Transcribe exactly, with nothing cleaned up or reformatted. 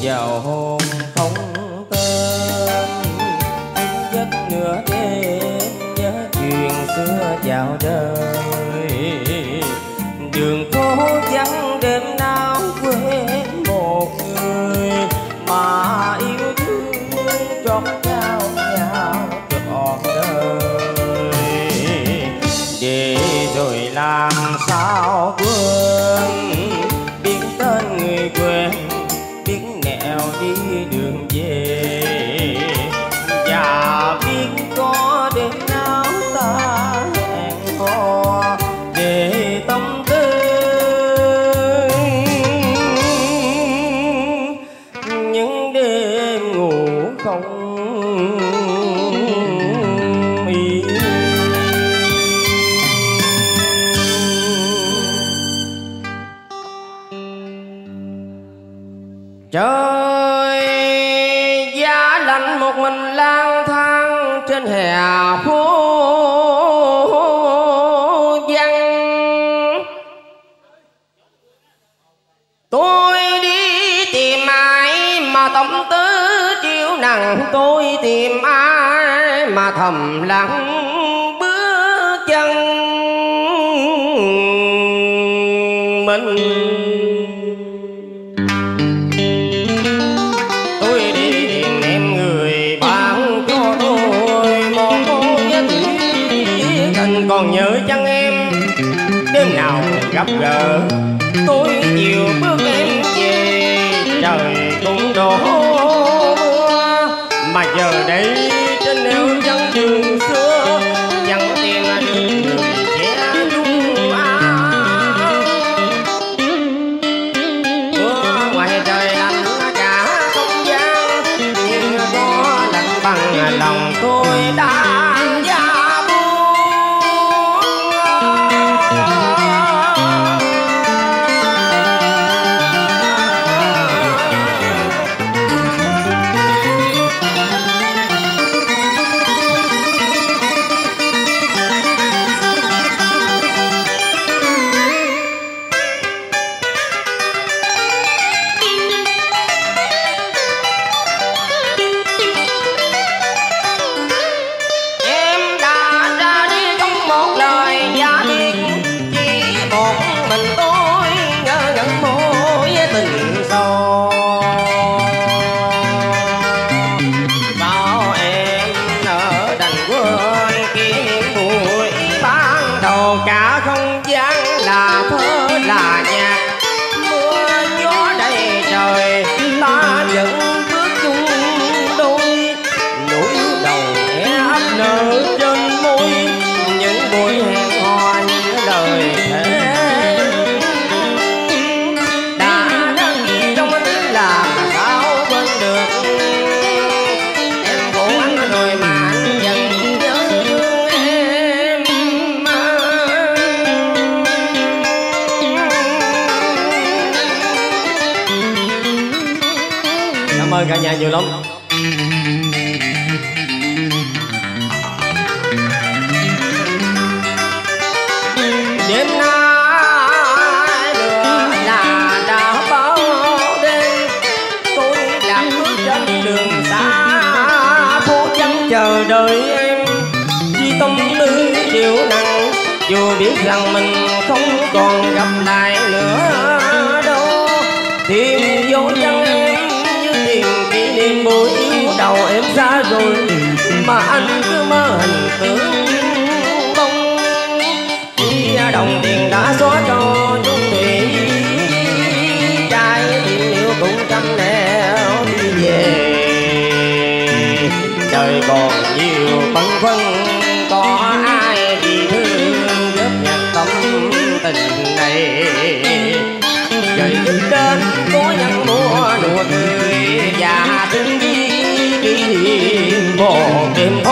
vào hôn không tên, giấc nửa đêm nhớ chuyện xưa chào đời. Đường phố vắng đêm nào quên một người mà yêu thương trót trao nhau trọn đời. Để rồi làm sao quên biết tên người quen, biết nẻo đi đường về, và biết có đêm nào ta hẹn hò để tâm tư những đêm ngủ không yên. Trời giá lạnh một mình lang thang trên hè phố vắng. Tôi đi tìm ai mà tâm tư chiếu nặng, tôi tìm ai mà thầm lặng bước chân mình. Còn nhớ chăng em đêm nào gặp gỡ, tôi chiều bước em về trời cũng đổ mưa. Mà giờ đây trên nẻo vắng đường xưa chẳng tìm được người che dung áo. Mưa ngoài trời lạnh cả không gian, nhưng có lạnh bằng lòng tôi đã cả không gian là thơ là nhạc. Mưa gió đầy trời ta vẫn bước chung đôi, nỗi đầu e ấp nở trên môi những buổi hẹn hò như lời thề. Đã đắng trong anh là sao quên được, em khổ anh rồi mà anh vẫn nhớ thương em. Cảm ơn cả nhà nhiều lắm. Đêm nay lửa là đã bao đêm, tôi lạc bước trên đường xa phố vắng chờ đợi em. Vì tâm tư chịu nặng, dù biết rằng mình không còn gặp lại nữa đâu. Tìm vô chân em như tìm kỷ niệm buổi yêu đầu em xa rồi, mà anh cứ mơ hình tượng bông. Khi đồng tiền đã xóa cho chung thủy, trai tình yêu cũng trăm nẻo đi về. Đời còn nhiều băn khoăn, có ai vì thương góp nhặt tâm tình này. Trời thích đến có nhân mua nụ cười và thương kỷ niệm một đêm.